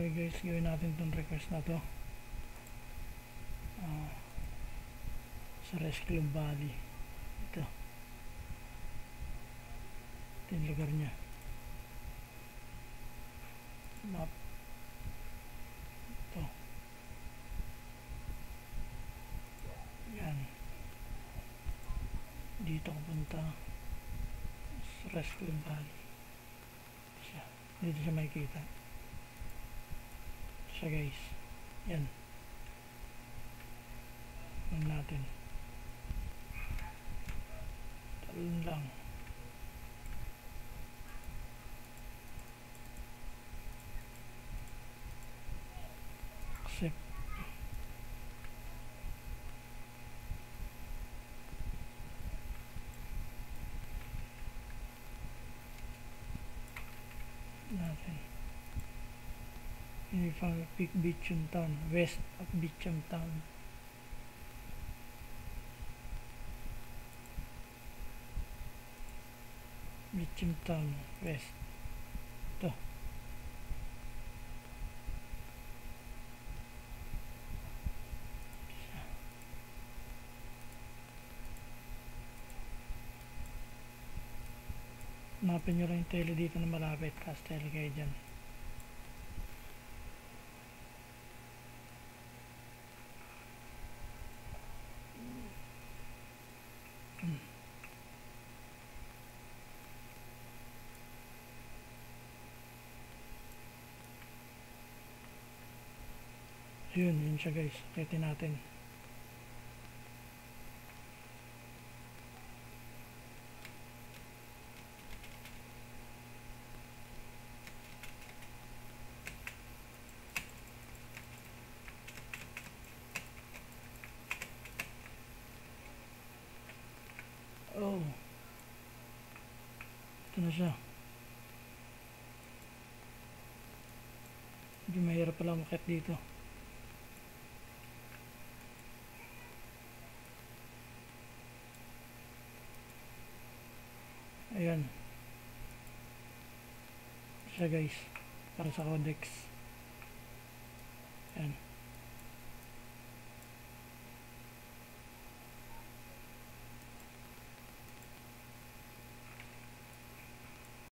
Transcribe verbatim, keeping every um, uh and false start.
Okay guys, gawin natin itong request na to uh, sa Rescue Valley. Ito ito yung lugar nya, map. Ito yan, dito ko punta sa Rescue Valley. Siya. Dito siya makikita siya guys. Yan, yan natin, talon lang. Accept. Natin ini pang Peak Beecham Town, west of Beecham Town. Beecham Town west. Ito hanapin nyo lang yung tele dito na malapit, kasi tele kayo dyan. hmm. yun, yun siya guys, retin natin. Oh, ito na siya. Medyo mahirap pala makit dito. Ayan siya guys, para sa codex. Ayan.